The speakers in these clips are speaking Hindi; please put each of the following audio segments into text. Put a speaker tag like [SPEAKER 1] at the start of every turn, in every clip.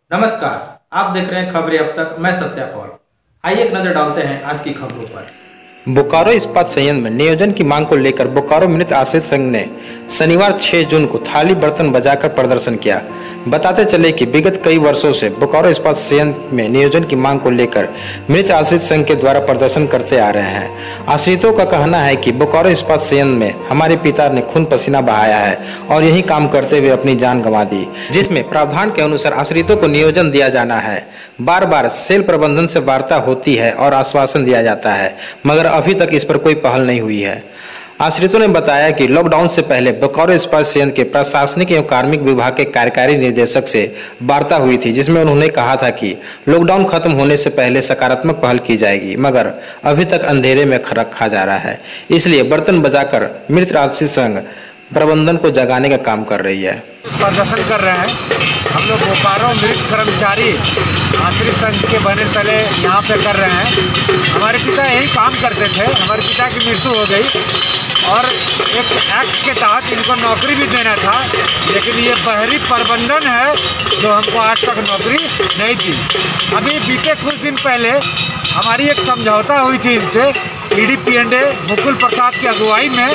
[SPEAKER 1] नमस्कार, आप देख रहे हैं खबरें अब तक। मैं सत्या पॉल। आइए एक नजर डालते हैं आज की खबरों पर। बोकारो इस्पात संयंत्र में नियोजन की मांग को लेकर बोकारो मृत आश्रित संघ ने शनिवार 6 जून को थाली बर्तन बजाकर प्रदर्शन किया। बताते चले कि विगत कई वर्षों से बोकारो इस्पात संयंत्र में नियोजन की मांग को लेकर मृत आश्रित संघ के द्वारा प्रदर्शन करते आ रहे हैं। आश्रितों का कहना है कि बोकारो इस्पात संयंत्र में हमारे पिता ने खून पसीना बहाया है और यही काम करते हुए अपनी जान गंवा दी, जिसमें प्रावधान के अनुसार आश्रितों को नियोजन दिया जाना है। बार बार सेल प्रबंधन से वार्ता होती है और आश्वासन दिया जाता है, मगर अभी तक इस पर कोई पहल नहीं हुई है। आश्रितों ने बताया कि लॉकडाउन से पहले बोकारो इस्पात संयंत्र के प्रशासनिक एवं कार्मिक विभाग के कार्यकारी निदेशक से वार्ता हुई थी, जिसमें उन्होंने कहा था कि लॉकडाउन खत्म होने से पहले सकारात्मक पहल की जाएगी, मगर अभी तक अंधेरे में रखा जा रहा है। इसलिए बर्तन बजाकर मृत आश्रित संघ प्रबंधन को जगाने का काम कर रही है।
[SPEAKER 2] प्रदर्शन कर रहे हैं। हम लोग बोकारो मृत कर्मचारी आश्रित संघ के बने तले यहाँ पे कर रहे हैं। हमारे पिता यही काम करते थे। हमारे पिता की मृत्यु हो गई और एक एक्ट के तहत इनको नौकरी भी देना था, लेकिन ये बाहरी प्रबंधन है जो हमको आज तक नौकरी नहीं दी। अभी बीते कुछ दिन पहले हमारी एक समझौता हुई थी इनसे ED-PNA मुकुल प्रसाद की अगुवाई में,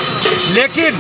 [SPEAKER 2] लेकिन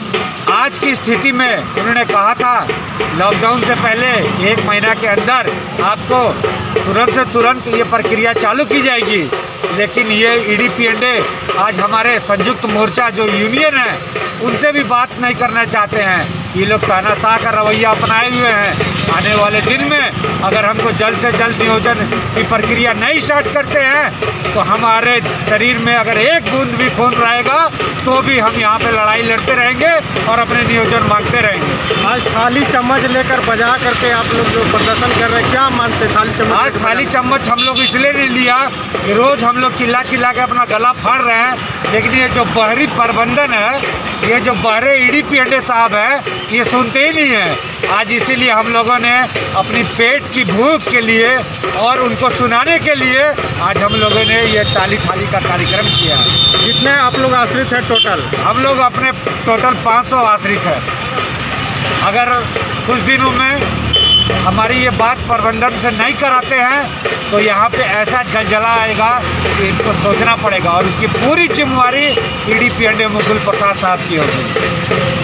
[SPEAKER 2] आज की स्थिति में उन्होंने कहा था लॉकडाउन से पहले 1 महीना के अंदर आपको तुरंत से तुरंत ये प्रक्रिया चालू की जाएगी, लेकिन ये ED-PNA आज हमारे संयुक्त मोर्चा जो यूनियन है उनसे भी बात नहीं करना चाहते हैं। ये लोग तानाशाह का रवैया अपनाए हुए हैं। आने वाले दिन में अगर हमको जल्द से जल्द नियोजन की प्रक्रिया नहीं स्टार्ट करते हैं तो हमारे शरीर में अगर एक बूंद भी खून रहेगा तो भी हम यहाँ पे लड़ाई लड़ते रहेंगे और अपने नियोजन मांगते रहेंगे।
[SPEAKER 3] आज थाली चम्मच लेकर बजा करके आप लोग जो प्रदर्शन कर रहे हैं, क्या मानते थाली चम्मच?
[SPEAKER 2] आज थाली चम्मच हम लोग इसलिए नहीं लिया कि रोज़ हम लोग चिल्ला चिल्ला के अपना गला फाड़ रहे हैं, लेकिन ये जो बाहरी प्रबंधन है, ये जो बाहरे ED-PNA साहब है, ये सुनते ही नहीं है। आज इसीलिए हम लोगों ने अपनी पेट की भूख के लिए और उनको सुनाने के लिए आज हम लोगों ने ये थाली का कार्यक्रम किया।
[SPEAKER 3] कितने आप लोग आश्रित हैं टोटल?
[SPEAKER 2] हम लोग अपने टोटल 500 आश्रित हैं। अगर कुछ दिनों में हमारी ये बात प्रबंधन से नहीं कराते हैं तो यहाँ पे ऐसा जलजला आएगा कि इनको सोचना पड़ेगा और उसकी पूरी जिम्मेवारी ED-PNA मुकुल प्रसाद साहब की होगी।